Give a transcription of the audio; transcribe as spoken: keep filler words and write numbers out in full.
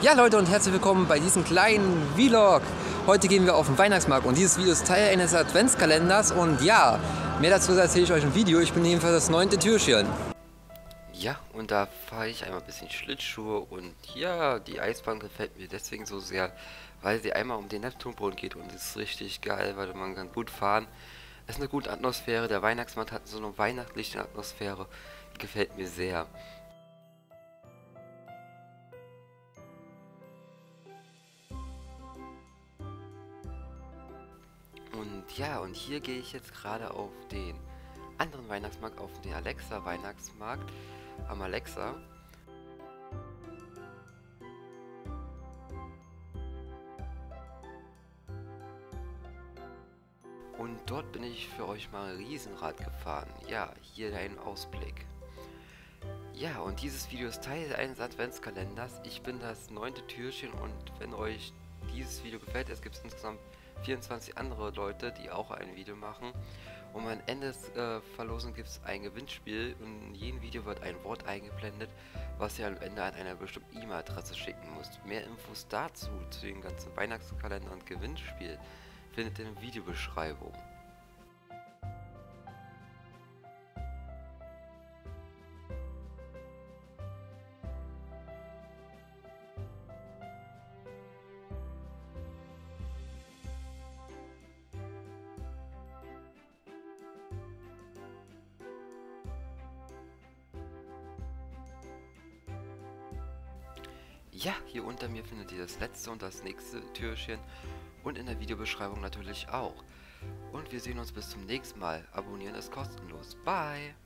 Ja Leute und herzlich willkommen bei diesem kleinen Vlog. Heute gehen wir auf den Weihnachtsmarkt und dieses Video ist Teil eines Adventskalenders und ja, mehr dazu erzähle ich euch im Video. Ich bin jedenfalls das neunte Türchen. Ja, und da fahre ich einmal ein bisschen Schlittschuhe und ja, die Eisbahn gefällt mir deswegen so sehr, weil sie einmal um den Neptunbrunnen geht und es ist richtig geil, weil man kann gut fahren. Es ist eine gute Atmosphäre, der Weihnachtsmarkt hat so eine weihnachtliche Atmosphäre, die gefällt mir sehr. Und ja, und hier gehe ich jetzt gerade auf den anderen Weihnachtsmarkt, auf den Alexa Weihnachtsmarkt am Alexa. Und dort bin ich für euch mal ein Riesenrad gefahren. Ja, hier ein Ausblick. Ja, und dieses Video ist Teil eines Adventskalenders. Ich bin das neunte Türchen und wenn euch dieses Video gefällt, es gibt insgesamt vierundzwanzig andere Leute, die auch ein Video machen. Und am Ende der äh, Verlosung gibt es ein Gewinnspiel und in jedem Video wird ein Wort eingeblendet, was ihr am Ende an einer bestimmten E-Mail-Adresse schicken müsst. Mehr Infos dazu, zu den ganzen Weihnachtskalender und Gewinnspiel, findet ihr in der Videobeschreibung. Ja, hier unter mir findet ihr das letzte und das nächste Türchen und in der Videobeschreibung natürlich auch. Und wir sehen uns bis zum nächsten Mal. Abonnieren ist kostenlos. Bye!